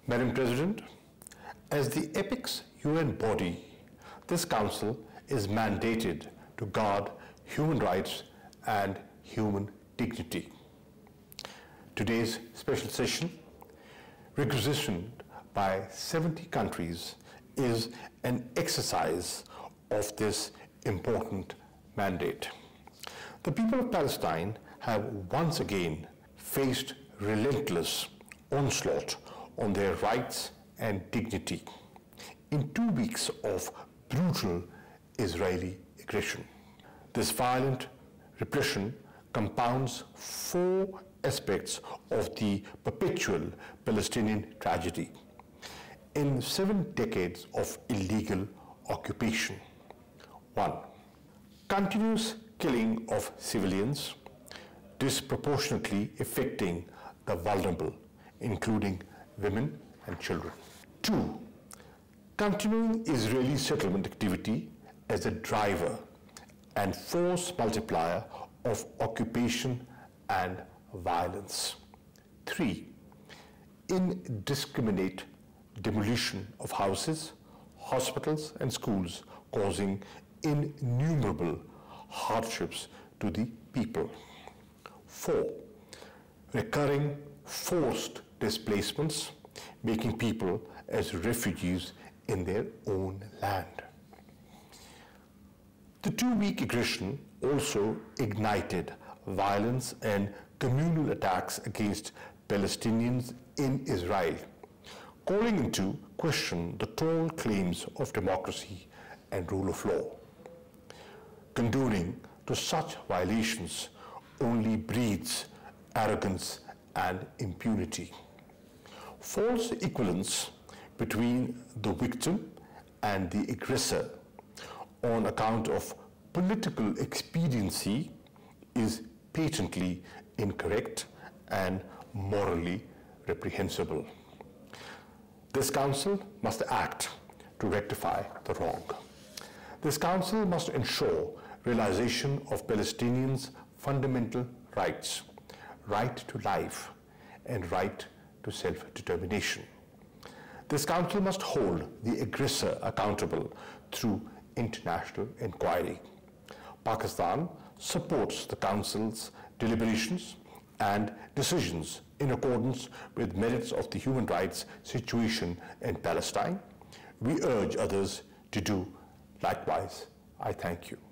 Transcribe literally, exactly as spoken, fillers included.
Madam President, as the apex U N body, this Council is mandated to guard human rights and human dignity. Today's special session, requisitioned by seventy countries, is an exercise of this important mandate. The people of Palestine have once again faced relentless onslaught on their rights and dignity in two weeks of brutal Israeli aggression. This violent repression compounds four aspects of the perpetual Palestinian tragedy in seven decades of illegal occupation. One, continuous killing of civilians, disproportionately affecting the vulnerable, including women and children. Two, continuing Israeli settlement activity as a driver and force multiplier of occupation and violence. Three, indiscriminate demolition of houses, hospitals, and schools, causing innumerable hardships to the people. Four, recurring forced displacements, making people as refugees in their own land. The two-week aggression also ignited violence and communal attacks against Palestinians in Israel, calling into question the tall claims of democracy and rule of law. Condoning to such violations only breeds arrogance and impunity. False equivalence between the victim and the aggressor on account of political expediency is patently incorrect and morally reprehensible. This Council must act to rectify the wrong. This Council must ensure realization of Palestinians' fundamental rights, right to life and right to self-determination. This Council must hold the aggressor accountable through international inquiry. Pakistan supports the Council's deliberations and decisions in accordance with merits of the human rights situation in Palestine. We urge others to do likewise. I thank you.